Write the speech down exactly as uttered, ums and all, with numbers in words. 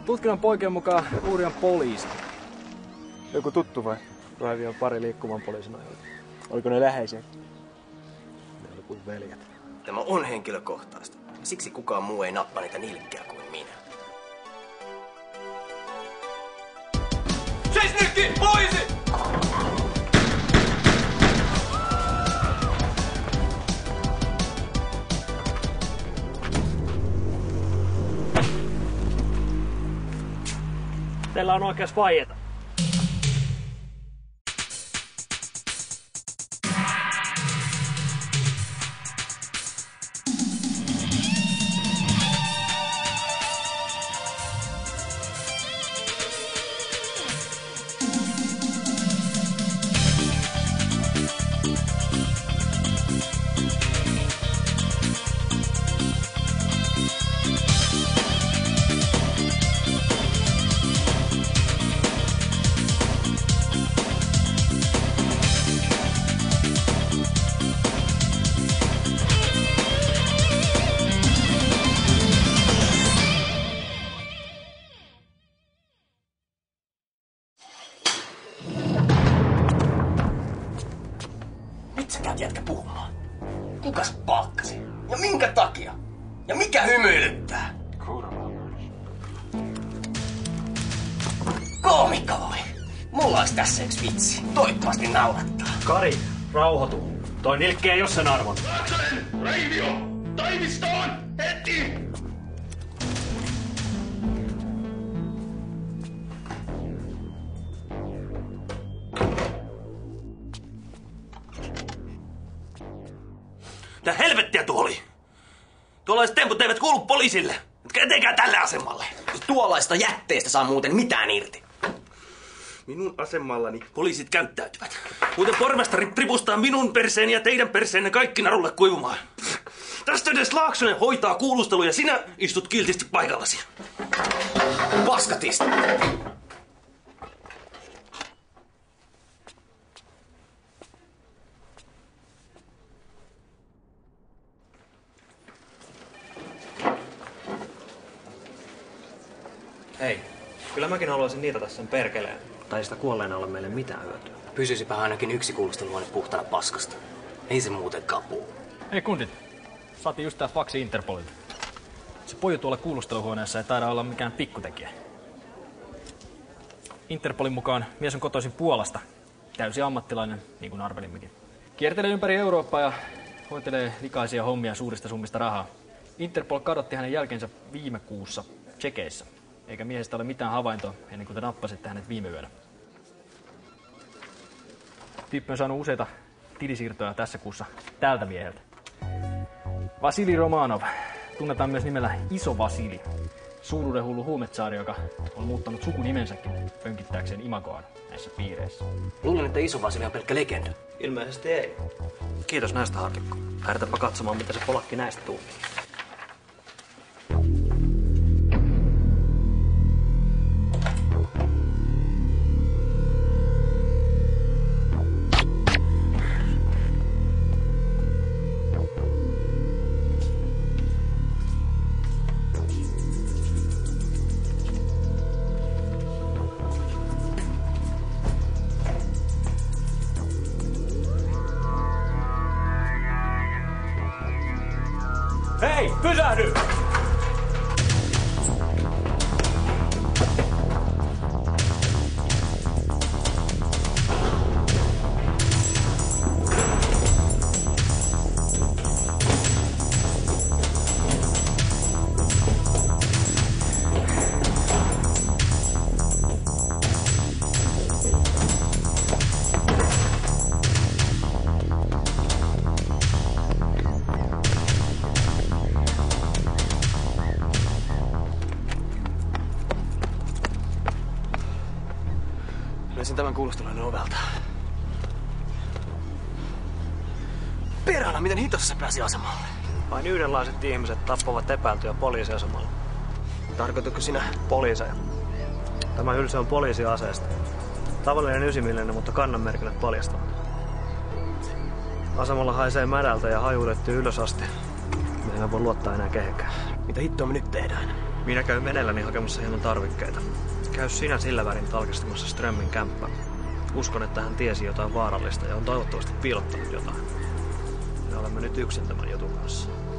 Tutkinnan poikien mukaan uhri on poliisi. Joku tuttu vai? Raivi on pari liikkuvan poliisin ajalta. Oliko ne läheisiä? Ne oli kuin veljet. Tämä on henkilökohtaista. Siksi kukaan muu ei nappaa niitä nilkkiä kuin minä. Seis nytkin! Poliisi! Teillä on oikeus vaieta. Nyt sä käyt jätkä puhumaan. Kukas palkkasi? Ja minkä takia? Ja mikä hymyilyttää? Koomikko voi. Mulla olisi tässä yksi vitsi. Toivottavasti naurattaa. Kari, rauhoitu. Toi nilkki ei oo sen arvon. Laaksonen! Raivio! Toimistoon! Heti! Mitä helvettiä tuo oli? Tuollaiset temput eivät kuulu poliisille. Etkä etenkään tälle asemalle. Tuollaista jätteestä saa muuten mitään irti. Minun asemallani poliisit käyttäytyvät. Muuten pormestari tripustaa minun perseeni ja teidän perseenne kaikki narulle kuivumaan. Tästä edes Laaksonen hoitaa kuulustelua ja sinä istut kiltisti paikallasi. Paskatista! Hei, kyllä mäkin haluaisin niitata sen perkeleen. Tai sitä kuolleena ole meille mitään hyötyä. Pysyisipä ainakin yksi kuulusteluhuone puhtana paskasta. Ei se muutenkaan puhu. Hei kundit, saatiin just tää faksi Interpolilta. Se poju tuolla kuulusteluhuoneessa ei taida olla mikään pikkutekijä. Interpolin mukaan mies on kotoisin Puolasta. Täysi ammattilainen, niin kuin arvelimmekin. Kiertelee ympäri Eurooppaa ja hoitelee likaisia hommia suurista summista rahaa. Interpol kadotti hänen jälkeensä viime kuussa Tsekeissä. Eikä miehestä ole mitään havaintoa ennen kuin te nappasitte hänet viime yönä. Tyyppi on saanut useita tilisiirtoja tässä kuussa tältä mieheltä. Vasili Romanov. Tunnetaan myös nimellä Iso Vasili. Suuruudenhullu huumetsaari, joka on muuttanut sukunimensäkin pönkittääkseen imagoaan näissä piireissä. Luulen, että Iso Vasili on pelkkä legenda. Ilmeisesti ei. Kiitos näistä, Harkikko. Lähdetäänpä katsomaan, mitä se polakki näistä tuumii. Hei, pysähdy! Löysin tämän kuulustelun ovelta. Perhana, miten hitossa se pääsi asemalle? Vain yhdenlaiset ihmiset tappavat epäiltyjä poliisiasemalla. Tarkoitatko sinä? Poliiseja. Tämä hylsy on poliisiaseesta. Tavallinen ysimillinen, mutta kannanmerkinnät paljastavat. Asemalla haisee märältä ja haju ylettyy ylös asti. Me emme voi luottaa enää kehenkään. Mitä hittoa me nyt tehdään? Minä käyn venelläni hakemassa hieman tarvikkeita. Käy sinä sillä värin tarkistamassa Strömmin kämppää. Uskon, että hän tiesi jotain vaarallista ja on toivottavasti piilottanut jotain. Me olemme nyt yksin tämän jutun kanssa.